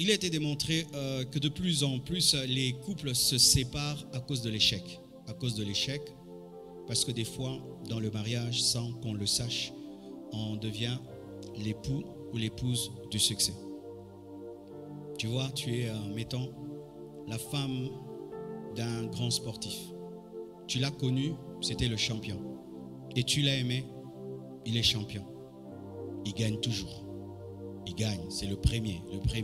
il a été démontré que de plus en plus, les couples se séparent à cause de l'échec. À cause de l'échec, parce que des fois, dans le mariage, sans qu'on le sache, on devient l'époux ou l'épouse du succès. Tu vois, tu es, mettons, la femme d'un grand sportif. Tu l'as connu, c'était le champion. Et tu l'as aimé, il est champion. Il gagne toujours. Il gagne, c'est le premier.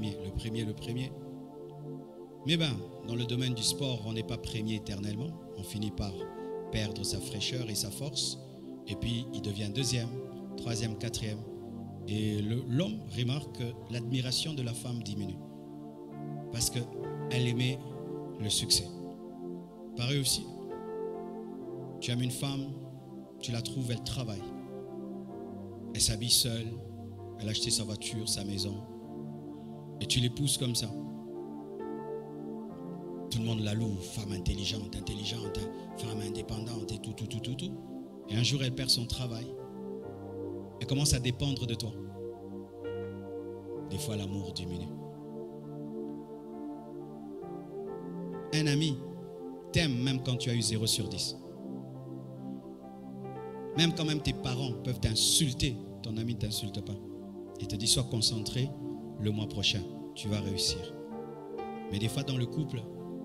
Mais dans le domaine du sport, on n'est pas premier éternellement. On finit par perdre sa fraîcheur et sa force. Et puis, il devient deuxième, troisième, quatrième. Et l'homme remarque que l'admiration de la femme diminue. Parce qu'elle aimait le succès. Pareil aussi. Tu aimes une femme, tu la trouves, elle travaille. Elle s'habille seule, elle a acheté sa voiture, sa maison. Et tu l'épouses comme ça. Tout le monde la loue, femme intelligente, femme indépendante et tout. Et un jour, elle perd son travail. Elle commence à dépendre de toi. Des fois, l'amour diminue. Un ami t'aime même quand tu as eu 0 sur 10. Même quand même tes parents peuvent t'insulter, ton ami ne t'insulte pas. Il te dit, sois concentré, le mois prochain, tu vas réussir. Mais des fois dans le couple,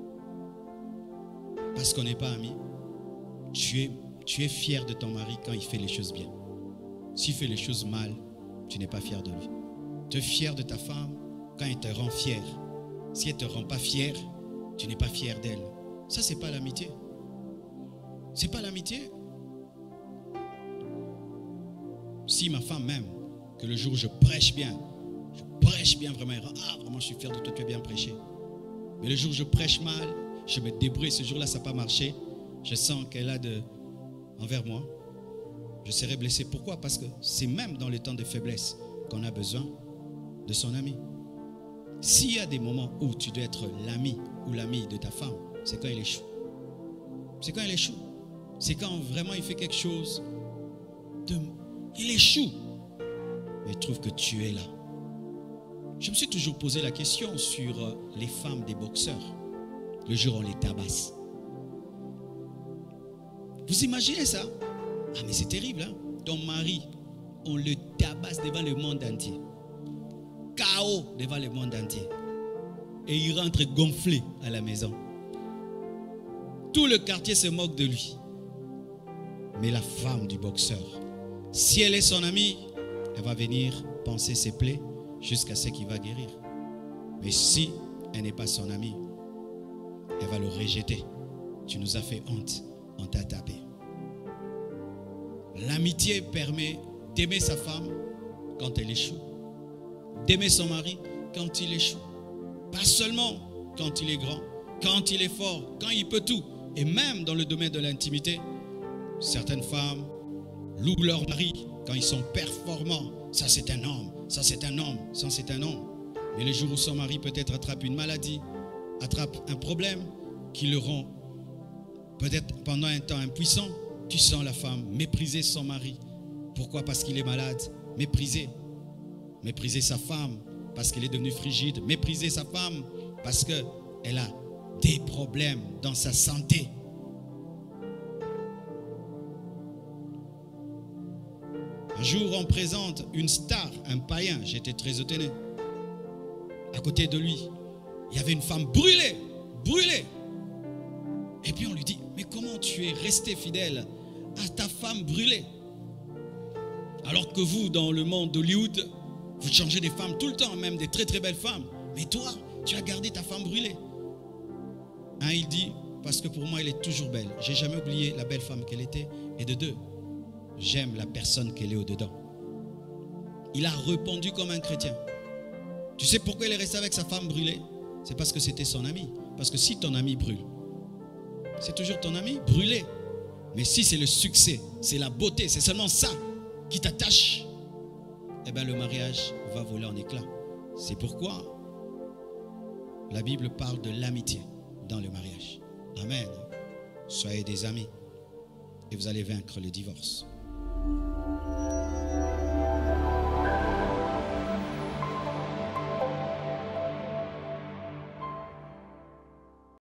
parce qu'on n'est pas amis, tu es fier de ton mari quand il fait les choses bien. S'il fait les choses mal, tu n'es pas fier de lui. Tu es fier de ta femme quand elle te rend fier. Si elle ne te rend pas fier, tu n'es pas fier d'elle. Ça, c'est pas l'amitié. C'est pas l'amitié. Si ma femme m'aime, que le jour où je prêche bien vraiment, vraiment je suis fier de toi, tu as bien prêché. Mais le jour où je prêche mal, je me débrouille, ce jour-là ça n'a pas marché, je sens qu'elle a envers moi, je serai blessé. Pourquoi? Parce que c'est même dans les temps de faiblesse qu'on a besoin de son ami. S'il y a des moments où tu dois être l'ami ou l'amie de ta femme, c'est quand il échoue. C'est quand il échoue. C'est quand vraiment il fait quelque chose il échoue. Mais il trouve que tu es là. Je me suis toujours posé la question sur les femmes des boxeurs. Le jour où on les tabasse. Vous imaginez ça? Ah mais c'est terrible, hein? Ton mari, on le tabasse devant le monde entier. KO devant le monde entier. Et il rentre gonflé à la maison. Tout le quartier se moque de lui. Mais la femme du boxeur, si elle est son amie, elle va venir panser ses plaies jusqu'à ce qu'il va guérir. Mais si elle n'est pas son amie, elle va le rejeter. Tu nous as fait honte, on t'a tapé. L'amitié permet d'aimer sa femme quand elle échoue, d'aimer son mari quand il échoue. Pas seulement quand il est grand, quand il est fort, quand il peut tout. Et même dans le domaine de l'intimité, certaines femmes louent leur mari quand ils sont performants. Ça c'est un homme, ça c'est un homme, ça c'est un homme. Mais le jour où son mari peut-être attrape une maladie, attrape un problème qui le rend peut-être pendant un temps impuissant, tu sens la femme mépriser son mari. Pourquoi? Parce qu'il est malade. Mépriser sa femme parce qu'elle est devenue frigide. Mépriser sa femme parce qu'elle a des problèmes dans sa santé. Un jour, on présente une star, un païen. J'étais très étonné. À côté de lui, il y avait une femme brûlée. Et puis on lui dit, mais comment tu es resté fidèle à ta femme brûlée? Alors que vous, dans le monde d'Hollywood, vous changez des femmes tout le temps, même des très très belles femmes. Mais toi, tu as gardé ta femme brûlée. Un, il dit, parce que pour moi, elle est toujours belle. J'ai jamais oublié la belle femme qu'elle était. Et de deux, j'aime la personne qu'elle est au-dedans. Il a répondu comme un chrétien. Tu sais pourquoi il est resté avec sa femme brûlée? C'est parce que c'était son ami. Parce que si ton ami brûle, c'est toujours ton ami brûlé. Mais si c'est le succès, c'est la beauté, c'est seulement ça qui t'attache, eh bien le mariage va voler en éclats. C'est pourquoi la Bible parle de l'amitié dans le mariage. Amen. Soyez des amis et vous allez vaincre le divorce.